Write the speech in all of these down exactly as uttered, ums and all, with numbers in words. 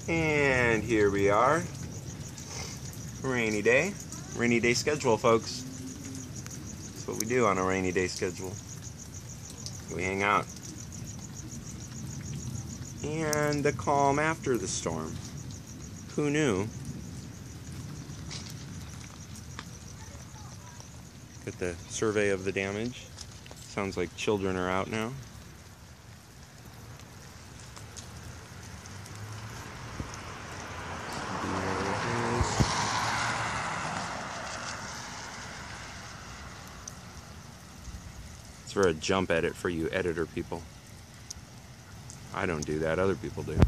And here we are. Rainy day. Rainy day schedule, folks. That's what we do on a rainy day schedule. We hang out. And the calm after the storm. Who knew? Got the survey of the damage. Sounds like children are out now. It's for a jump edit for you editor people. I don't do that, other people do.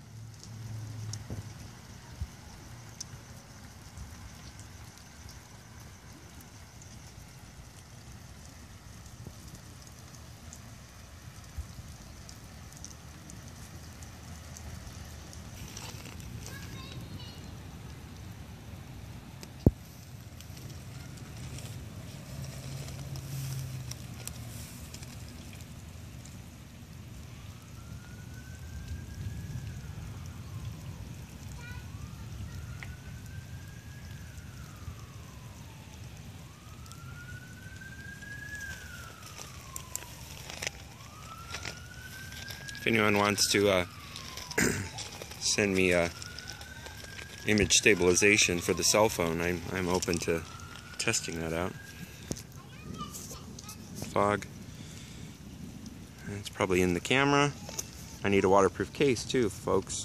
If anyone wants to uh, send me uh, image stabilization for the cell phone, I'm, I'm open to testing that out. Fog. It's probably in the camera. I need a waterproof case too, folks.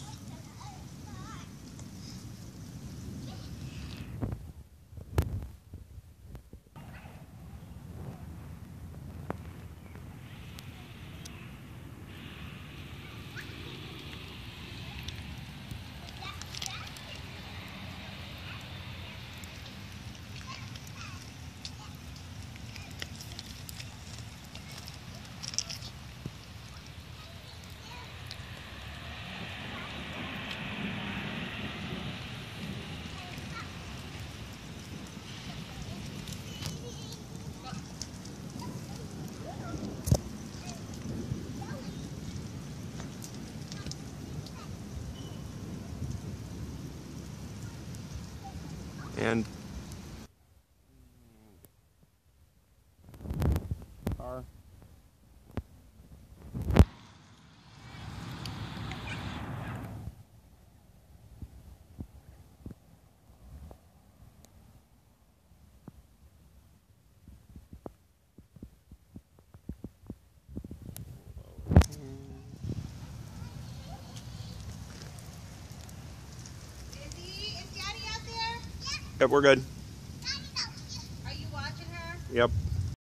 And car. Yep, we're good. Are you watching her? Yep.